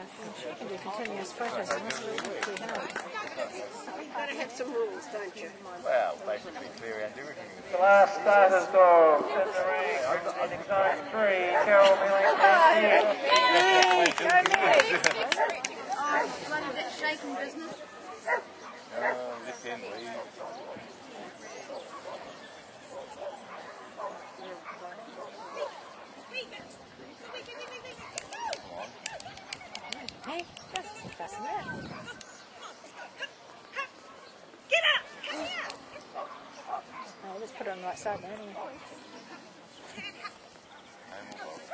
She can do continuous photos. You've got to have some rules, don't you? Well, basically clear and everything. The last starters go in the ring, representing zone 3, Carol Millington. Bloody that shaking business. Just in leave. Hey, that's fast enough. Get up! Come here! Oh, let's put it on the right side there anyway.